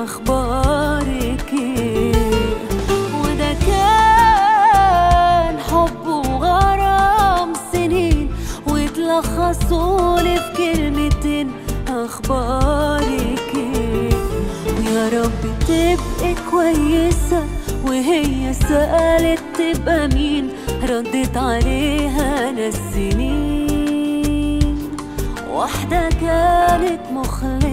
اخبارك ايه؟ وده كان حب وغرام سنين واتلخصولي في كلمتين اخبارك ايه؟ ويا رب تبقي كويسة. وهي سألت تبقى مين، ردت عليها ناس سنين. واحدة كانت مخلصة